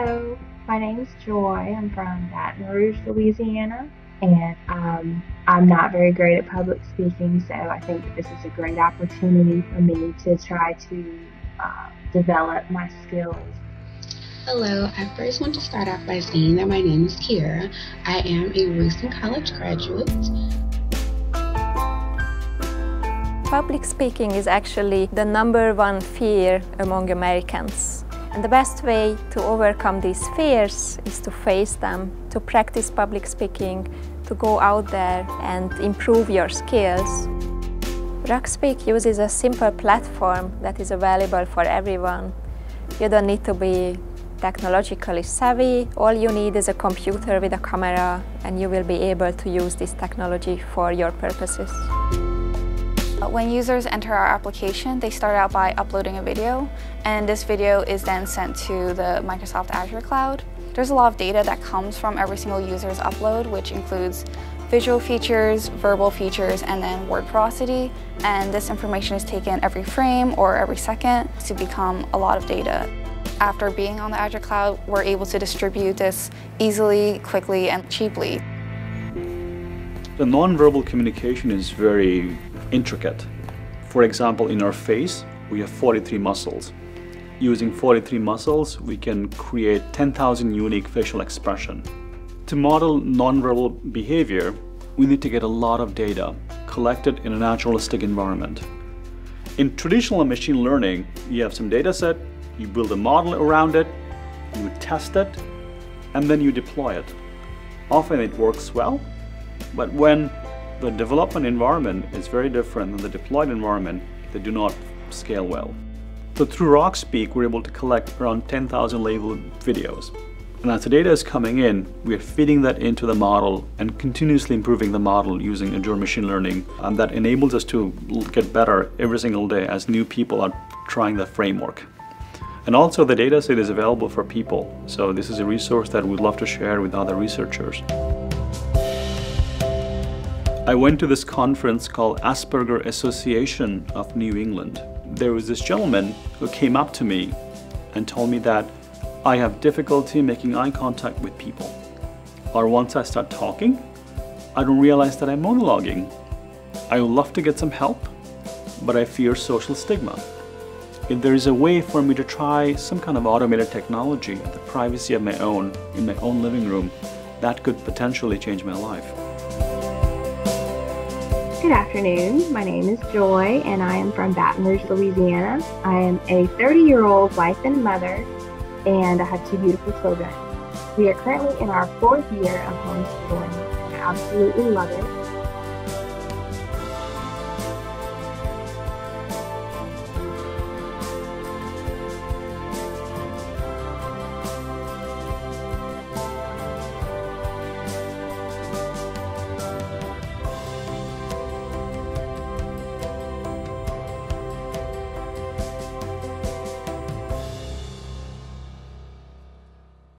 Hello, my name is Joy. I'm from Baton Rouge, Louisiana, and I'm not very great at public speaking, so I think that this is a great opportunity for me to try to develop my skills. Hello, I first want to start off by saying that my name is Kira. I am a recent college graduate. Public speaking is actually the #1 fear among Americans. And the best way to overcome these fears is to face them, to practice public speaking, to go out there and improve your skills. ROC Speak uses a simple platform that is available for everyone. You don't need to be technologically savvy. All you need is a computer with a camera, and you will be able to use this technology for your purposes. When users enter our application, they start out by uploading a video, and this video is then sent to the Microsoft Azure cloud. There's a lot of data that comes from every single user's upload, which includes visual features, verbal features, and then word processing. And this information is taken every frame or every second to become a lot of data. After being on the Azure cloud, we're able to distribute this easily, quickly, and cheaply. The nonverbal communication is very intricate. For example, in our face, we have 43 muscles. Using 43 muscles, we can create 10,000 unique facial expression. To model nonverbal behavior, we need to get a lot of data collected in a naturalistic environment. In traditional machine learning, you have some data set, you build a model around it, you test it, and then you deploy it. Often it works well, but when the development environment is very different than the deployed environment, they do not scale well. So through ROC Speak, we're able to collect around 10,000 labeled videos. And as the data is coming in, we are feeding that into the model and continuously improving the model using Azure Machine Learning. And that enables us to get better every single day as new people are trying the framework. And also the data set is available for people. So this is a resource that we'd love to share with other researchers. I went to this conference called Asperger Association of New England. There was this gentleman who came up to me and told me that I have difficulty making eye contact with people. Or once I start talking, I don't realize that I'm monologuing. I would love to get some help, but I fear social stigma. If there is a way for me to try some kind of automated technology at the privacy of my own, in my own living room, that could potentially change my life. Good afternoon, my name is Joy and I am from Baton Rouge, Louisiana. I am a 30-year-old wife and mother, and I have 2 beautiful children. We are currently in our 4th year of homeschooling and I absolutely love it.